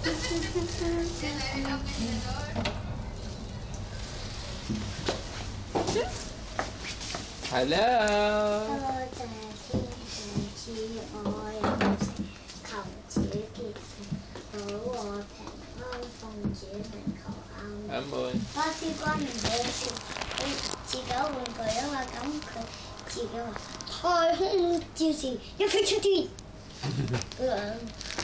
Hello。 感恩。 我試過唔俾佢自己玩具啊嘛，咁佢自己話太空戰士一飛沖天。